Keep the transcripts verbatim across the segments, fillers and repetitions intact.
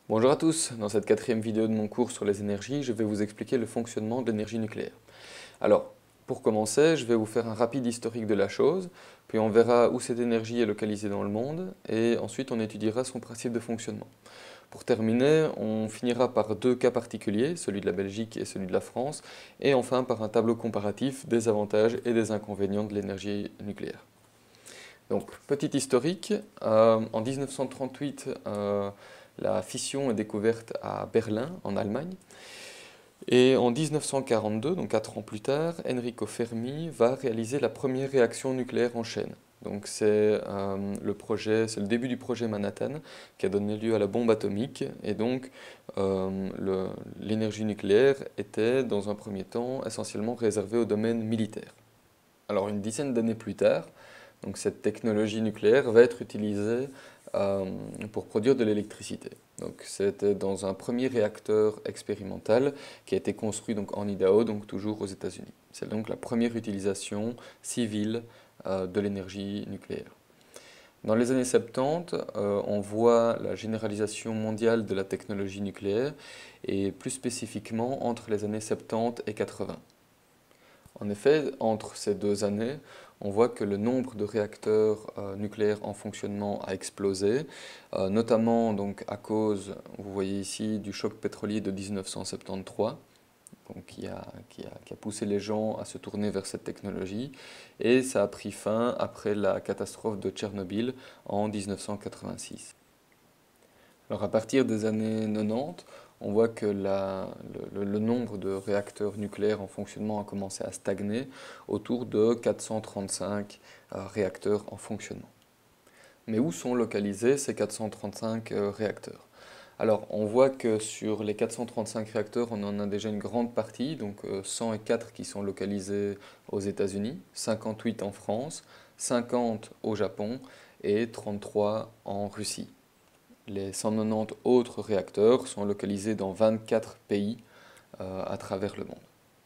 Bonjour à tous, dans cette quatrième vidéo de mon cours sur les énergies, je vais vous expliquer le fonctionnement de l'énergie nucléaire. Alors, pour commencer, je vais vous faire un rapide historique de la chose, puis on verra où cette énergie est localisée dans le monde, et ensuite on étudiera son principe de fonctionnement. Pour terminer, on finira par deux cas particuliers, celui de la Belgique et celui de la France, et enfin par un tableau comparatif des avantages et des inconvénients de l'énergie nucléaire. Donc, petit historique, euh, en mille neuf cent trente-huit, euh, la fission est découverte à Berlin, en Allemagne. Et en mille neuf cent quarante-deux, donc quatre ans plus tard, Enrico Fermi va réaliser la première réaction nucléaire en chaîne. Donc c'est euh, le projet, c'est le début du projet Manhattan qui a donné lieu à la bombe atomique. Et donc euh, le- l'énergie nucléaire était dans un premier temps essentiellement réservée au domaine militaire. Alors une dizaine d'années plus tard, donc cette technologie nucléaire va être utilisée euh, pour produire de l'électricité. Donc c'était dans un premier réacteur expérimental qui a été construit donc en Idaho, donc toujours aux États-Unis. C'est donc la première utilisation civile euh, de l'énergie nucléaire. Dans les années soixante-dix, euh, on voit la généralisation mondiale de la technologie nucléaire et plus spécifiquement entre les années soixante-dix et quatre-vingts. En effet, entre ces deux années, on voit que le nombre de réacteurs euh, nucléaires en fonctionnement a explosé, euh, notamment donc à cause, vous voyez ici, du choc pétrolier de mille neuf cent soixante-treize, donc qui a, qui a, qui a poussé les gens à se tourner vers cette technologie, et ça a pris fin après la catastrophe de Tchernobyl en mille neuf cent quatre-vingt-six. Alors à partir des années quatre-vingt-dix, on voit que la- le, le nombre de réacteurs nucléaires en fonctionnement a commencé à stagner autour de quatre cent trente-cinq euh, réacteurs en fonctionnement. Mais où sont localisés ces quatre cent trente-cinq euh, réacteurs? Alors on voit que sur les quatre cent trente-cinq réacteurs, on en a déjà une grande partie, donc euh, cent quatre qui sont localisés aux États-Unis, cinquante-huit en France, cinquante au Japon et trente-trois en Russie. Les cent quatre-vingt-dix autres réacteurs sont localisés dans vingt-quatre pays euh, à travers le monde.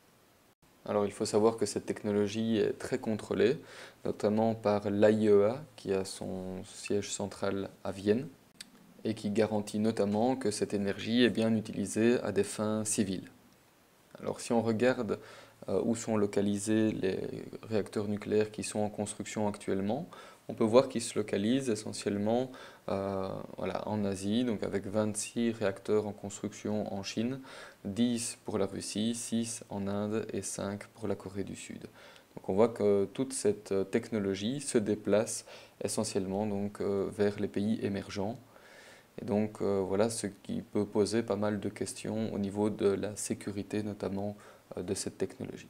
Alors il faut savoir que cette technologie est très contrôlée, notamment par l'A I E A qui a son siège central à Vienne et qui garantit notamment que cette énergie est bien utilisée à des fins civiles. Alors si on regarde euh, où sont localisés les réacteurs nucléaires qui sont en construction actuellement, on peut voir qu'ils se localisent essentiellement euh, voilà, en Asie, donc avec vingt-six réacteurs en construction en Chine, dix pour la Russie, six en Inde et cinq pour la Corée du Sud. Donc on voit que toute cette euh, technologie se déplace essentiellement donc, euh, vers les pays émergents. Et donc euh, voilà ce qui peut poser pas mal de questions au niveau de la sécurité notamment euh, de cette technologie.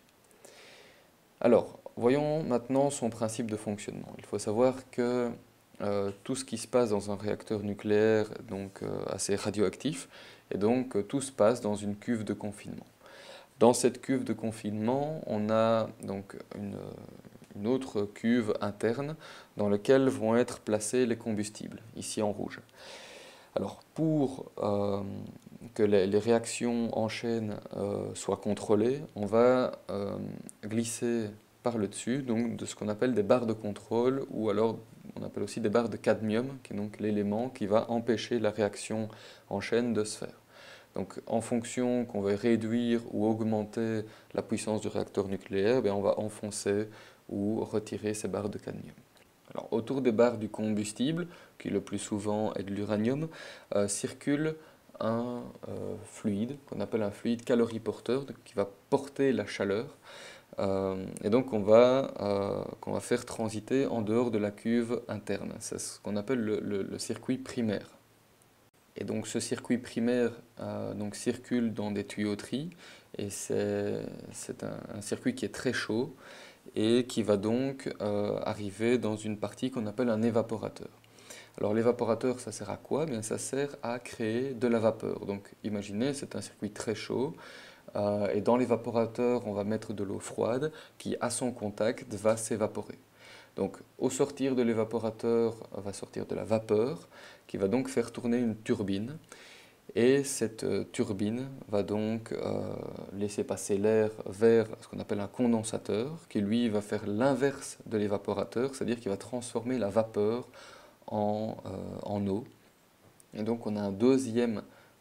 Alors, voyons maintenant son principe de fonctionnement. Il faut savoir que euh, tout ce qui se passe dans un réacteur nucléaire est donc euh, assez radioactif et donc euh, tout se passe dans une cuve de confinement. Dans cette cuve de confinement, on a donc une, une autre cuve interne dans laquelle vont être placés les combustibles, ici en rouge. Alors pour euh, que les, les réactions en chaîne euh, soient contrôlées, on va euh, glisser par le dessus donc, de ce qu'on appelle des barres de contrôle ou alors on appelle aussi des barres de cadmium, qui est donc l'élément qui va empêcher la réaction en chaîne de se faire. Donc en fonction qu'on va réduire ou augmenter la puissance du réacteur nucléaire, bien, on va enfoncer ou retirer ces barres de cadmium. Alors, autour des barres du combustible, qui le plus souvent est de l'uranium, euh, circule un euh, fluide qu'on appelle un fluide caloriporteur qui va porter la chaleur euh, et donc on va, euh, qu'on va faire transiter en dehors de la cuve interne. C'est ce qu'on appelle le, le- le circuit primaire. Et donc ce circuit primaire euh, donc, circule dans des tuyauteries et c'est c'est un, un circuit qui est très chaud et qui va donc euh, arriver dans une partie qu'on appelle un évaporateur. Alors l'évaporateur, ça sert à quoi? Bien, ça sert à créer de la vapeur. Donc imaginez, c'est un circuit très chaud, euh, et dans l'évaporateur, on va mettre de l'eau froide qui, à son contact, va s'évaporer. Donc au sortir de l'évaporateur, va sortir de la vapeur qui va donc faire tourner une turbine. Et cette euh, turbine va donc euh, laisser passer l'air vers ce qu'on appelle un condensateur, qui lui va faire l'inverse de l'évaporateur, c'est-à-dire qu'il va transformer la vapeur en, euh, en eau. Et donc on a un deuxième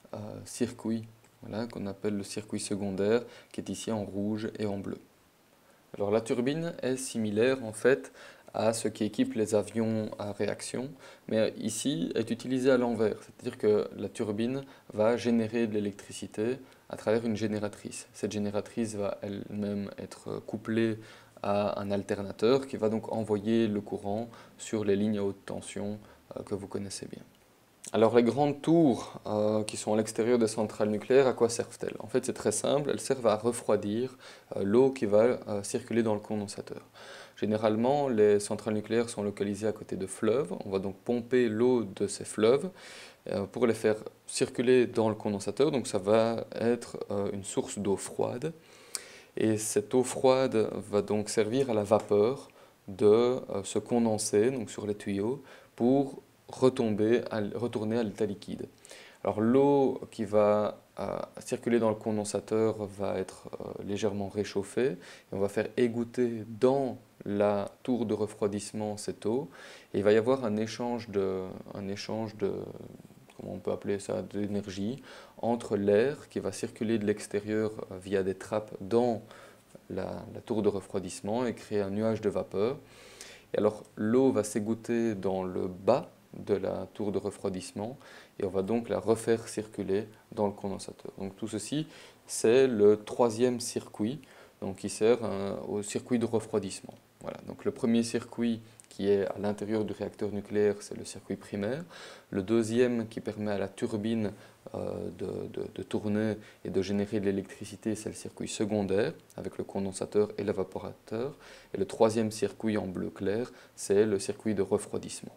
euh, circuit, voilà, qu'on appelle le circuit secondaire, qui est ici en rouge et en bleu. Alors la turbine est similaire en fait à ce qui équipe les avions à réaction, mais ici est utilisée à l'envers, c'est-à-dire que la turbine va générer de l'électricité à travers une génératrice. Cette génératrice va elle-même être couplée à un alternateur qui va donc envoyer le courant sur les lignes à haute tension euh, que vous connaissez bien. Alors les grandes tours euh, qui sont à l'extérieur des centrales nucléaires, à quoi servent-elles? En fait c'est très simple, elles servent à refroidir euh, l'eau qui va euh, circuler dans le condensateur. Généralement les centrales nucléaires sont localisées à côté de fleuves, on va donc pomper l'eau de ces fleuves euh, pour les faire circuler dans le condensateur, donc ça va être euh, une source d'eau froide. Et cette eau froide va donc servir à la vapeur de euh, se condenser donc sur les tuyaux pour retomber, à, retourner à l'état liquide. Alors l'eau qui va euh, circuler dans le condensateur va être euh, légèrement réchauffée et on va faire égoutter dans la tour de refroidissement cette eau et il va y avoir un échange de, un échange de comment on peut appeler ça, d'énergie entre l'air qui va circuler de l'extérieur euh, via des trappes dans la, la tour de refroidissement et créer un nuage de vapeur. Et alors l'eau va s'égoutter dans le bas de la tour de refroidissement et on va donc la refaire circuler dans le condensateur. Donc tout ceci, c'est le troisième circuit donc, qui sert hein, au circuit de refroidissement. Voilà. Donc le premier circuit qui est à l'intérieur du réacteur nucléaire, c'est le circuit primaire. Le deuxième qui permet à la turbine euh, de, de, de tourner et de générer de l'électricité, c'est le circuit secondaire avec le condensateur et l'évaporateur. Et le troisième circuit en bleu clair, c'est le circuit de refroidissement.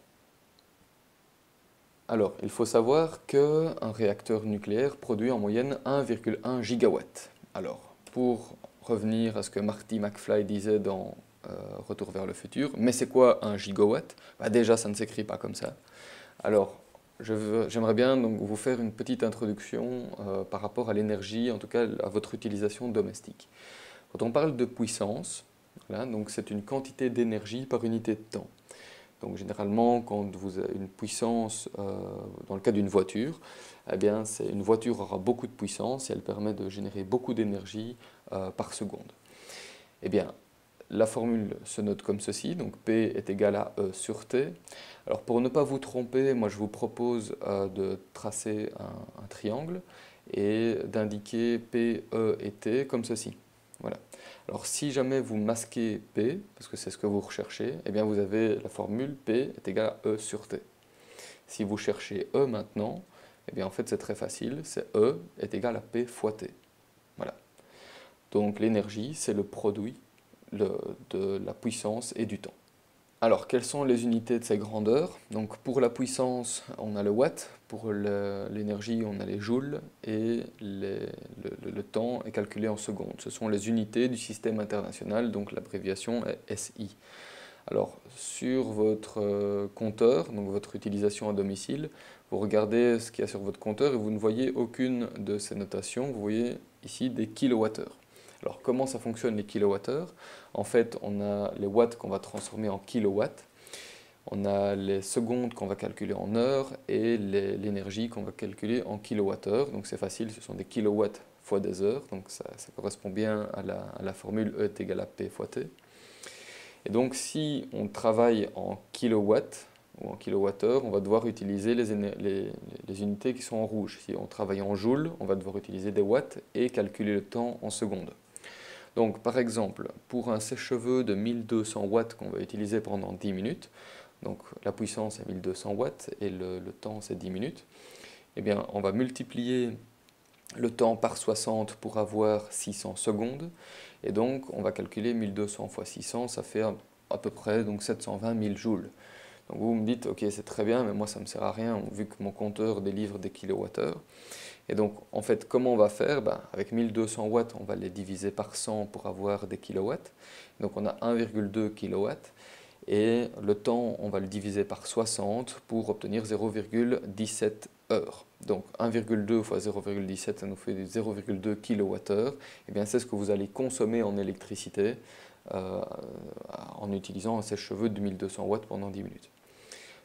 Alors, il faut savoir qu'un réacteur nucléaire produit en moyenne un virgule un gigawatt. Alors, pour revenir à ce que Marty McFly disait dans euh, Retour vers le futur, mais c'est quoi un gigawatt? Bah, déjà, ça ne s'écrit pas comme ça. Alors, j'aimerais bien donc vous faire une petite introduction euh, par rapport à l'énergie, en tout cas à votre utilisation domestique. Quand on parle de puissance, voilà, donc c'est une quantité d'énergie par unité de temps. Donc généralement, quand vous avez une puissance, euh, dans le cas d'une voiture, eh bien, une voiture aura beaucoup de puissance et elle permet de générer beaucoup d'énergie euh, par seconde. Eh bien, la formule se note comme ceci, donc P est égal à E sur T. Alors pour ne pas vous tromper, moi je vous propose euh, de tracer un, un triangle et d'indiquer P, E et T comme ceci. Voilà. Alors si jamais vous masquez P, parce que c'est ce que vous recherchez, eh bien vous avez la formule P est égal à E sur T. Si vous cherchez E maintenant, eh bien en fait c'est très facile, c'est E est égal à P fois T. Voilà. Donc l'énergie, c'est le produit le, de la puissance et du temps. Alors, quelles sont les unités de ces grandeurs? Donc, pour la puissance, on a le watt, pour l'énergie, on a les joules, et les, le, le temps est calculé en secondes. Ce sont les unités du système international, donc l'abréviation est S I. Alors, sur votre compteur, donc votre utilisation à domicile, vous regardez ce qu'il y a sur votre compteur et vous ne voyez aucune de ces notations. Vous voyez ici des kilowattheures. Alors, comment ça fonctionne les kilowattheures? En fait, on a les watts qu'on va transformer en kilowatts, on a les secondes qu'on va calculer en heures et l'énergie qu'on va calculer en kilowattheures. Donc c'est facile, ce sont des kilowatts fois des heures, donc ça, ça correspond bien à la, à la formule E est égal à P fois T. Et donc si on travaille en kilowatts ou en kilowattheures, on va devoir utiliser les, les, les unités qui sont en rouge. Si on travaille en joules, on va devoir utiliser des watts et calculer le temps en secondes. Donc par exemple, pour un sèche-cheveux de mille deux cents watts qu'on va utiliser pendant dix minutes, donc la puissance est mille deux cents watts et le, le temps c'est dix minutes, eh bien on va multiplier le temps par soixante pour avoir six cents secondes, et donc on va calculer mille deux cents fois six cents, ça fait à peu près donc sept cent vingt mille joules. Donc vous me dites, ok c'est très bien, mais moi ça ne me sert à rien vu que mon compteur délivre des kilowattheures. Et donc, en fait, comment on va faire? Ben, avec mille deux cents watts, on va les diviser par cent pour avoir des kilowatts. Donc, on a un virgule deux kilowatts. Et le temps, on va le diviser par soixante pour obtenir zéro virgule dix-sept heures. Donc, un virgule deux fois zéro virgule dix-sept, ça nous fait zéro virgule deux kilowattheures. Et bien, c'est ce que vous allez consommer en électricité euh, en utilisant un sèche-cheveux de mille deux cents watts pendant dix minutes.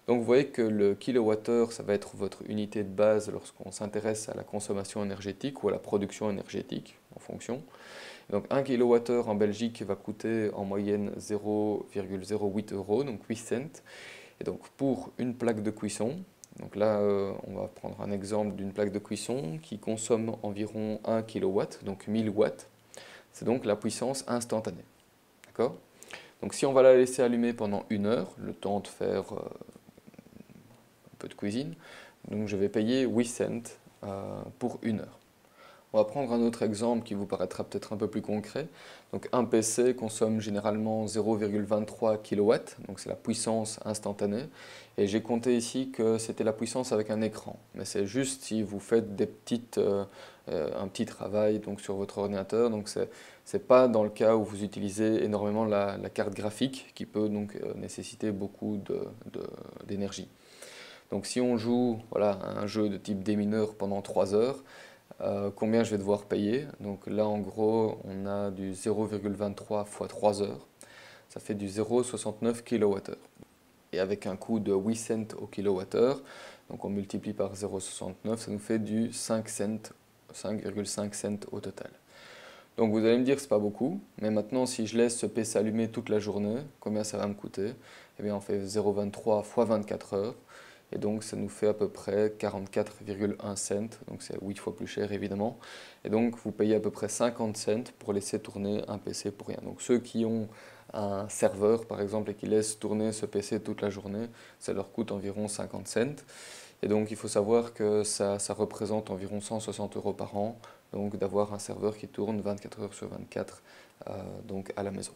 Donc vous voyez que le kilowattheure, ça va être votre unité de base lorsqu'on s'intéresse à la consommation énergétique ou à la production énergétique, en fonction. Donc un kilowattheure en Belgique va coûter en moyenne zéro virgule zéro huit euros, donc huit cents. Et donc pour une plaque de cuisson, donc là euh, on va prendre un exemple d'une plaque de cuisson qui consomme environ un kilowatt, donc mille watts. C'est donc la puissance instantanée. D'accord? Donc si on va la laisser allumer pendant une heure, le temps de faire euh, un peu de cuisine, donc je vais payer huit cents euh, pour une heure. On va prendre un autre exemple qui vous paraîtra peut-être un peu plus concret. Donc un P C consomme généralement zéro virgule vingt-trois kilowatts, donc c'est la puissance instantanée. Et j'ai compté ici que c'était la puissance avec un écran. Mais c'est juste si vous faites des petites, euh, euh, un petit travail donc, sur votre ordinateur. Donc c'est c'est pas dans le cas où vous utilisez énormément la, la carte graphique qui peut donc euh, nécessiter beaucoup d'énergie. De, de, donc si on joue voilà, à un jeu de type démineur pendant trois heures, Euh, combien je vais devoir payer. Donc là, en gros, on a du zéro virgule vingt-trois fois trois heures. Ça fait du zéro virgule soixante-neuf kilowattheure. Et avec un coût de huit cents au kilowattheure, donc on multiplie par zéro virgule soixante-neuf, ça nous fait du cinq cents, cinq virgule cinq cents au total. Donc vous allez me dire, c'est pas beaucoup, mais maintenant, si je laisse ce P C allumé toute la journée, combien ça va me coûter? Eh bien, on fait zéro virgule vingt-trois fois vingt-quatre heures. Et donc ça nous fait à peu près quarante-quatre virgule un cents, donc c'est huit fois plus cher évidemment. Et donc vous payez à peu près cinquante cents pour laisser tourner un P C pour rien. Donc ceux qui ont un serveur par exemple et qui laissent tourner ce P C toute la journée, ça leur coûte environ cinquante cents. Et donc il faut savoir que ça, ça représente environ cent soixante euros par an, donc d'avoir un serveur qui tourne vingt-quatre heures sur vingt-quatre euh, donc à la maison.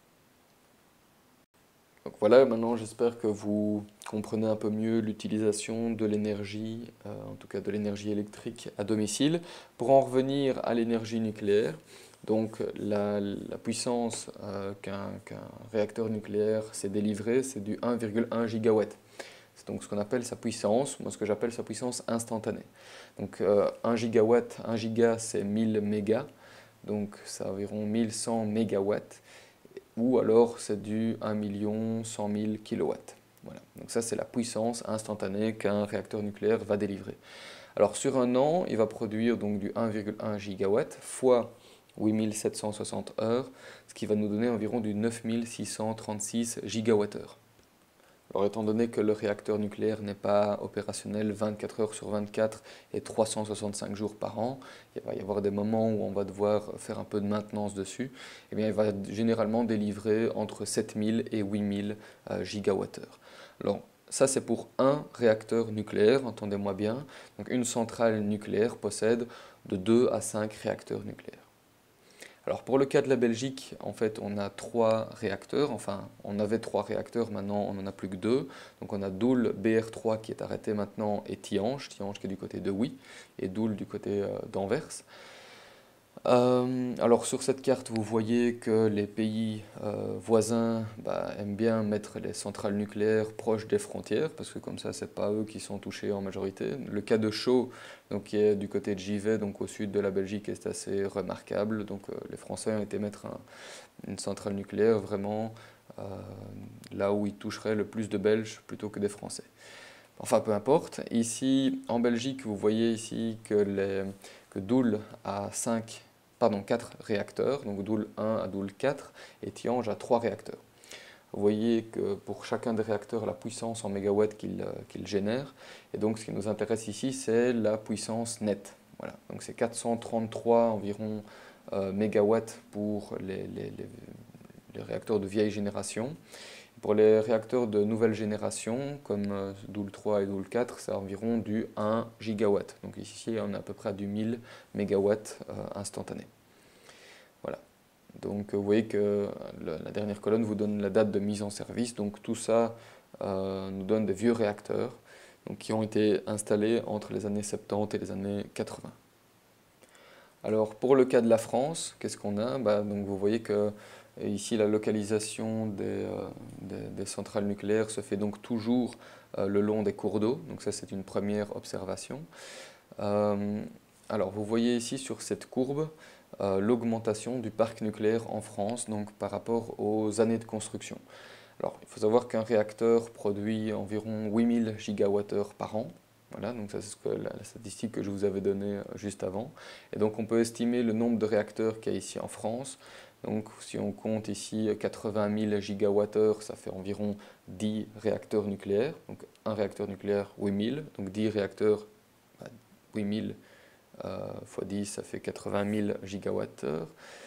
Donc voilà, maintenant j'espère que vous comprenez un peu mieux l'utilisation de l'énergie, euh, en tout cas de l'énergie électrique à domicile. Pour en revenir à l'énergie nucléaire, donc la, la puissance euh, qu'un qu'un réacteur nucléaire s'est délivré, c'est du un virgule un gigawatt. C'est donc ce qu'on appelle sa puissance, moi ce que j'appelle sa puissance instantanée. Donc euh, un gigawatt, un giga c'est mille mégas, donc c'est environ mille cent mégawatts. Ou alors c'est du un million cent mille kilowatts. Voilà. Donc ça c'est la puissance instantanée qu'un réacteur nucléaire va délivrer. Alors sur un an, il va produire donc du un virgule un gigawatt fois huit mille sept cent soixante heures, ce qui va nous donner environ du neuf mille six cent trente-six gigawattheures. Alors étant donné que le réacteur nucléaire n'est pas opérationnel vingt-quatre heures sur vingt-quatre et trois cent soixante-cinq jours par an, il va y avoir des moments où on va devoir faire un peu de maintenance dessus, et bien il va généralement délivrer entre sept mille et huit mille euh, gigawattheures. Alors ça c'est pour un réacteur nucléaire, entendez-moi bien, donc une centrale nucléaire possède de deux à cinq réacteurs nucléaires. Alors pour le cas de la Belgique, en fait, on a trois réacteurs, enfin on avait trois réacteurs, maintenant on n'en a plus que deux. Donc on a Doel B R trois qui est arrêté maintenant et Tihange, Tihange qui est du côté de Huy et Doel du côté euh, d'Anvers. Euh, alors sur cette carte, vous voyez que les pays euh, voisins bah, aiment bien mettre les centrales nucléaires proches des frontières, parce que comme ça, c'est pas eux qui sont touchés en majorité. Le cas de Chaux, donc, qui est du côté de Givet, donc au sud de la Belgique, est assez remarquable. Donc euh, les Français ont été mettre un- une centrale nucléaire vraiment euh, là où ils toucheraient le plus de Belges plutôt que des Français. Enfin, peu importe. Ici, en Belgique, vous voyez ici que, les, que Doel a cinq, pardon, quatre réacteurs, donc Doel un à Doel quatre, et Tihange a trois réacteurs. Vous voyez que pour chacun des réacteurs, la puissance en mégawatts qu'il qu'il génère, et donc ce qui nous intéresse ici, c'est la puissance nette. Voilà. Donc c'est quatre cent trente-trois environ euh, mégawatts pour les, les, les, les réacteurs de vieille génération. Pour les réacteurs de nouvelle génération, comme euh, Doel trois et Doel quatre, c'est environ du un gigawatt. Donc ici, on est à peu près à du mille mégawatts euh, instantanés. Voilà. Donc vous voyez que le, la dernière colonne vous donne la date de mise en service. Donc tout ça euh, nous donne des vieux réacteurs donc, qui ont été installés entre les années soixante-dix et les années quatre-vingts. Alors pour le cas de la France, qu'est-ce qu'on a? Bah, donc, vous voyez que ici la localisation des, euh, des, des centrales nucléaires se fait donc toujours euh, le long des cours d'eau. Donc ça c'est une première observation. Euh, alors vous voyez ici sur cette courbe euh, l'augmentation du parc nucléaire en France donc, par rapport aux années de construction. Alors, il faut savoir qu'un réacteur produit environ huit mille gigawattheures par an. Voilà, donc ça c'est ce que, la, la statistique que je vous avais donnée euh, juste avant. Et donc on peut estimer le nombre de réacteurs qu'il y a ici en France. Donc si on compte ici quatre-vingt mille gigawattheures, ça fait environ dix réacteurs nucléaires. Donc un réacteur nucléaire, huit mille. Donc dix réacteurs, bah, huit mille euh, fois dix, ça fait quatre-vingt mille gigawattheures.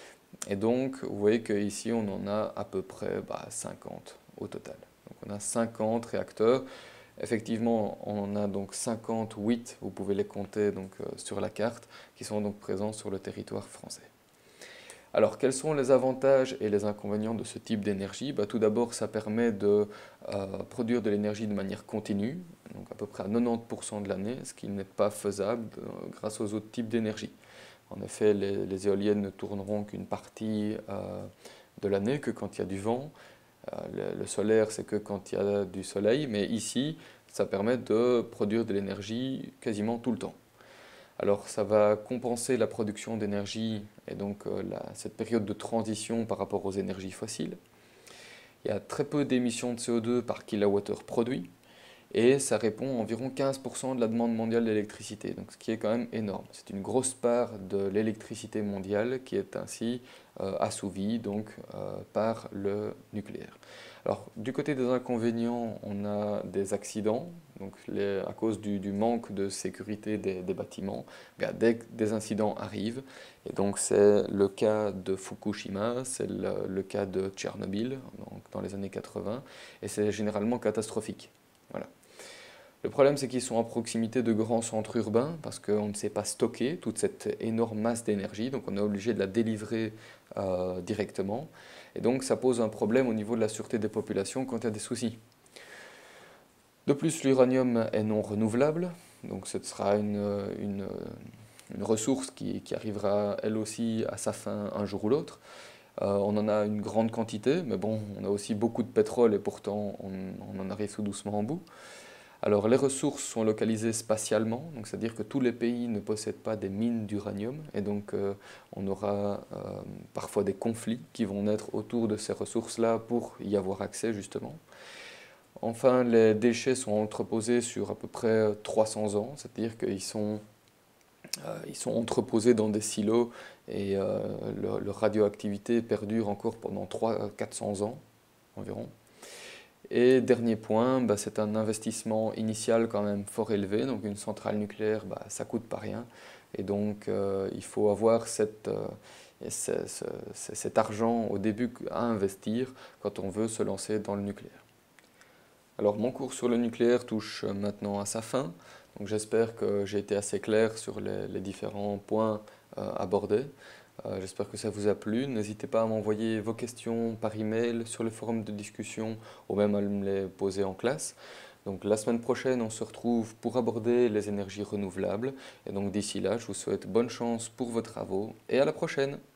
Et donc vous voyez qu'ici on en a à peu près bah, cinquante au total. Donc on a cinquante réacteurs. Effectivement, on en a donc cinquante-huit, vous pouvez les compter donc, euh, sur la carte, qui sont donc présents sur le territoire français. Alors, quels sont les avantages et les inconvénients de ce type d'énergie? Bah, tout d'abord, ça permet de euh, produire de l'énergie de manière continue, donc à peu près à quatre-vingt-dix pour cent de l'année, ce qui n'est pas faisable euh, grâce aux autres types d'énergie. En effet, les, les éoliennes ne tourneront qu'une partie euh, de l'année, que quand il y a du vent. Le, le solaire, c'est que quand il y a du soleil, mais ici, ça permet de produire de l'énergie quasiment tout le temps. Alors, ça va compenser la production d'énergie et donc euh, la, cette période de transition par rapport aux énergies fossiles. Il y a très peu d'émissions de C O deux par kilowattheure produit et ça répond à environ quinze pour cent de la demande mondiale d'électricité, donc ce qui est quand même énorme. C'est une grosse part de l'électricité mondiale qui est ainsi euh, assouvie donc, euh, par le nucléaire. Alors, du côté des inconvénients, on a des accidents, donc les, à cause du, du manque de sécurité des, des bâtiments. Bien, dès que des incidents arrivent, et donc c'est le cas de Fukushima, c'est le, le cas de Tchernobyl donc dans les années quatre-vingts, et c'est généralement catastrophique. Voilà. Le problème, c'est qu'ils sont à proximité de grands centres urbains parce qu'on ne sait pas stocker toute cette énorme masse d'énergie, donc on est obligé de la délivrer euh, directement. Et donc ça pose un problème au niveau de la sûreté des populations quand il y a des soucis. De plus, l'uranium est non renouvelable, donc ce sera une, une, une ressource qui, qui arrivera elle aussi à sa fin un jour ou l'autre. Euh, on en a une grande quantité, mais bon, on a aussi beaucoup de pétrole et pourtant on, on en arrive tout doucement en bout. Alors les ressources sont localisées spatialement, donc c'est-à-dire que tous les pays ne possèdent pas des mines d'uranium et donc euh, on aura euh, parfois des conflits qui vont naître autour de ces ressources-là pour y avoir accès justement. Enfin, les déchets sont entreposés sur à peu près trois cents ans, c'est-à-dire qu'ils sont, euh, ils sont entreposés dans des silos et euh, leur, leur radioactivité perdure encore pendant trois cents à quatre cents ans environ. Et dernier point, bah, c'est un investissement initial quand même fort élevé, donc une centrale nucléaire, bah, ça ne coûte pas rien. Et donc euh, il faut avoir cette, euh, ce, ce, cet argent au début à investir quand on veut se lancer dans le nucléaire. Alors mon cours sur le nucléaire touche maintenant à sa fin, donc j'espère que j'ai été assez clair sur les, les différents points euh, abordés. Euh, j'espère que ça vous a plu. N'hésitez pas à m'envoyer vos questions par email sur le forum de discussion ou même à me les poser en classe. Donc la semaine prochaine, on se retrouve pour aborder les énergies renouvelables. Et donc d'ici là, je vous souhaite bonne chance pour vos travaux et à la prochaine.